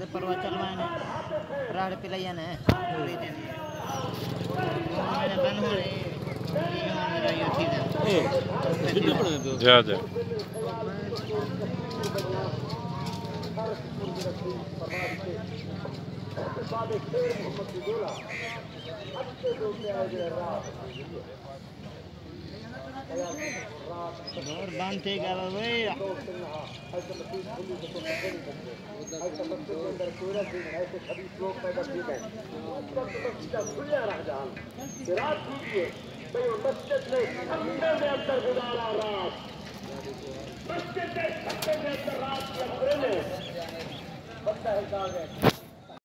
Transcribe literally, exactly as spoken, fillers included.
پروا چلوانے راڑ پلیا نے بن ہونے جا جا اور بانتے گا وہی مسجد